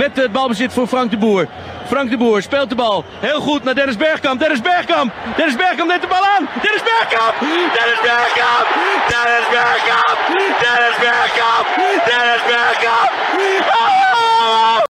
met het balbezit voor Frank de Boer. Frank de Boer speelt de bal heel goed naar Dennis Bergkamp. Dennis Bergkamp neemt de bal aan. Dennis Bergkamp! Dennis Bergkamp! Dennis Bergkamp! Dennis Bergkamp! Dennis Bergkamp!